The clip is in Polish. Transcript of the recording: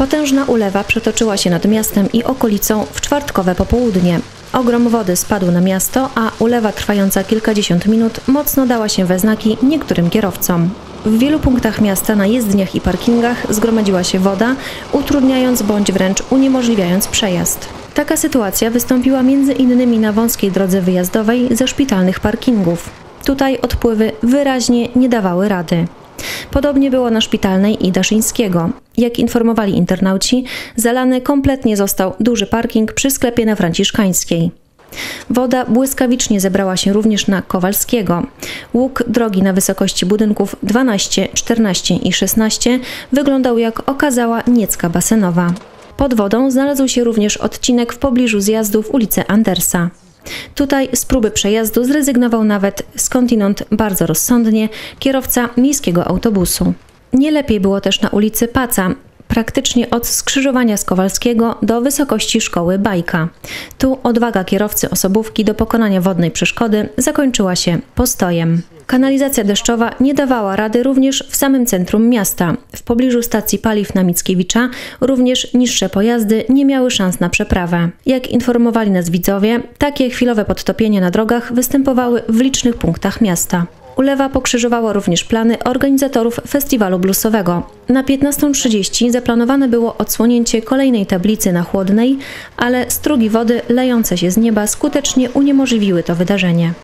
Potężna ulewa przetoczyła się nad miastem i okolicą w czwartkowe popołudnie. Ogrom wody spadł na miasto, a ulewa trwająca kilkadziesiąt minut mocno dała się we znaki niektórym kierowcom. W wielu punktach miasta na jezdniach i parkingach zgromadziła się woda, utrudniając bądź wręcz uniemożliwiając przejazd. Taka sytuacja wystąpiła m.in. na wąskiej drodze wyjazdowej ze szpitalnych parkingów. Tutaj odpływy wyraźnie nie dawały rady. Podobnie było na Szpitalnej i Daszyńskiego. Jak informowali internauci, zalany kompletnie został duży parking przy sklepie na Franciszkańskiej. Woda błyskawicznie zebrała się również na Kowalskiego. Łuk drogi na wysokości budynków 12, 14 i 16 wyglądał jak okazała niecka basenowa. Pod wodą znalazł się również odcinek w pobliżu zjazdu w ulicę Andersa. Tutaj z próby przejazdu zrezygnował nawet skądinąd bardzo rozsądnie kierowca miejskiego autobusu. Nie lepiej było też na ulicy Paca, praktycznie od skrzyżowania z Kowalskiego do wysokości szkoły Bajka. Tu odwaga kierowcy osobówki do pokonania wodnej przeszkody zakończyła się postojem. Kanalizacja deszczowa nie dawała rady również w samym centrum miasta. W pobliżu stacji paliw na Mickiewicza również niższe pojazdy nie miały szans na przeprawę. Jak informowali nas widzowie, takie chwilowe podtopienia na drogach występowały w licznych punktach miasta. Ulewa pokrzyżowała również plany organizatorów festiwalu bluesowego. Na 15:30 zaplanowane było odsłonięcie kolejnej tablicy na Chłodnej, ale strugi wody lejące się z nieba skutecznie uniemożliwiły to wydarzenie.